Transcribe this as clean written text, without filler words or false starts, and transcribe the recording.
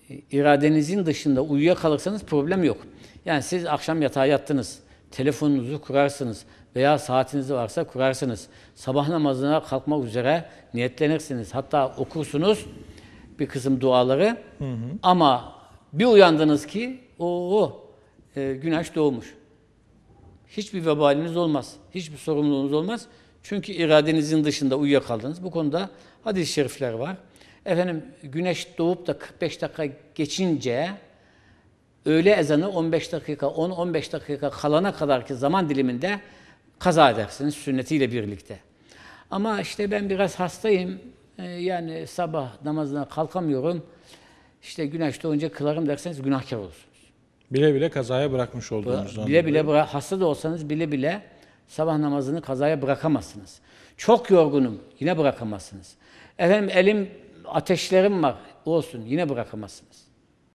iradenizin dışında uyuyakalırsanız problem yok. Yani siz akşam yatağa yattınız, telefonunuzu kurarsınız veya saatiniz varsa kurarsınız. Sabah namazına kalkmak üzere niyetlenirsiniz. Hatta okursunuz bir kısım duaları. Ama bir uyandınız ki güneş doğmuş. Hiçbir vebaliniz olmaz. Hiçbir sorumluluğunuz olmaz. Çünkü iradenizin dışında uyuyakaldınız. Bu konuda hadis-i şerifler var. Efendim güneş doğup da 45 dakika geçince öğle ezanı 15 dakika, 10-15 dakika kalana kadarki zaman diliminde kaza edersiniz sünnetiyle birlikte. Ama işte ben biraz hastayım, yani sabah namazına kalkamıyorum, işte güneş doğunca kılarım derseniz günahkar olursunuz. Bile bile kazaya bırakmış olduğumuzdan Bile bile hasta da olsanız bile bile sabah namazını kazaya bırakamazsınız. Çok yorgunum, yine bırakamazsınız. Efendim elim, ateşlerim var, olsun, yine bırakamazsınız.